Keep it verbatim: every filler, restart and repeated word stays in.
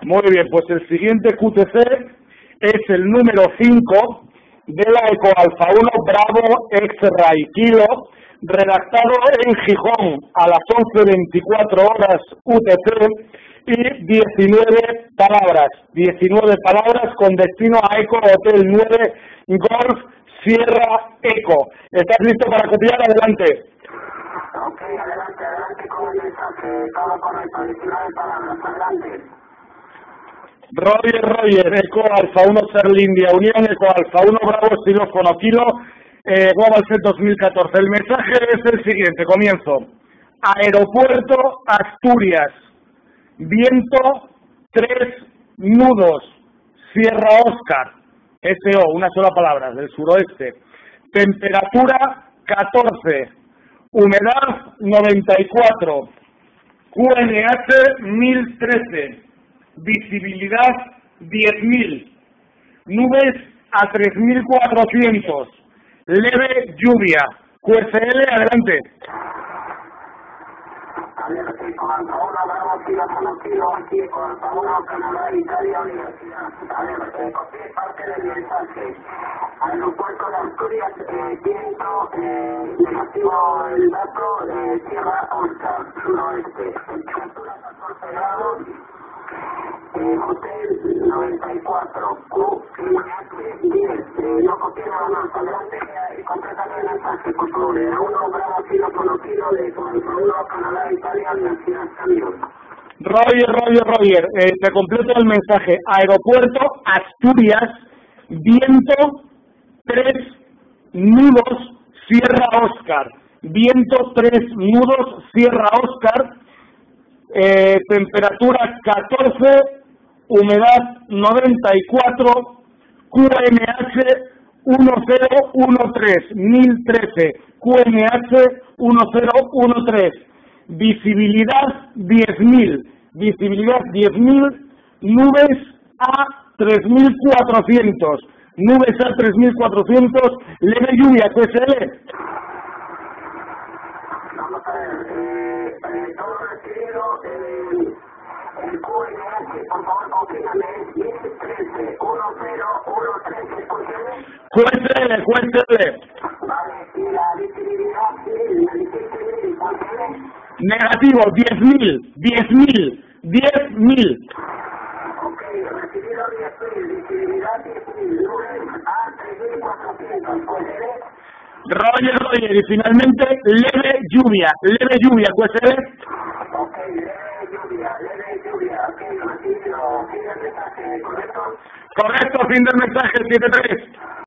Muy bien, pues el siguiente Q T C es el número cinco de la Eco Alfa uno Bravo X-Ray Kilo, redactado en Gijón a las once veinticuatro horas U T C y diecinueve palabras, diecinueve palabras con destino a Eco Hotel nueve Golf Sierra Eco. ¿Estás listo para copiar? Adelante. Ok, adelante, adelante con el mensaje, todo correcto, diecinueve palabras, adelante. Roger, Roger, Eco Alfa uno Serlindia, Unión Eco Alfa uno Bravo Xilófono Kilo, eh, Global Set dos mil catorce. El mensaje es el siguiente, comienzo. Aeropuerto Asturias, viento tres nudos, Sierra Oscar, S O, una sola palabra, del suroeste. Temperatura catorce, humedad noventa y cuatro, Q N H mil trece. Visibilidad diez mil, nubes a tres mil cuatrocientos, leve lluvia. Q S L, adelante. Adelante, con Alfa uno, Bravo, Xilófono Kilo, aquí con Alfa uno, Canadá, Italia, Universidad. Adelante, copié parte del mensaje. Aeropuerto de Asturias, eh, viento, eh, negativo el dato, de Sierra Oscar, suroeste. Temperatura catorce grados. Eh, Hotel noventa y cuatro, Q N H diez, eh, no copié nada más, adelante y completar el mensaje, por favor, eh, uno Bravo Xilófono Kilo de Alfa uno, Canadá, Italia, Universidad, cambio. Roger, Roger, Roger, eh, te completo el mensaje. Aeropuerto Asturias, viento tres nudos, Sierra Oscar, viento tres nudos, Sierra Oscar, eh, temperatura catorce, humedad noventa y cuatro, Q N H diez trece, mil trece, Q N H diez trece, visibilidad diez mil, visibilidad diez mil, nubes a tres mil cuatrocientos, nubes a tres mil cuatrocientos, leve lluvia, Q S L. Vamos a ver, eh, eh, todo recibido, eh, el Q N H, por favor, confírmame, es mil trece, diez trece, ¿por qué? Q S L, Q S L. Vale, y la visibilidad, mil, me dijiste mil, ¿por qué? Negativo, diez mil, diez mil, diez mil. Ok, recibido diez mil, visibilidad diez mil, nubes a tres mil cuatrocientos, ¿por qué? Roger, Roger, y finalmente leve lluvia, leve lluvia, Q S L. Ok, leve lluvia, leve lluvia, ok, recibido, fin del mensaje, ¿correcto? Correcto, fin del mensaje, siete tres.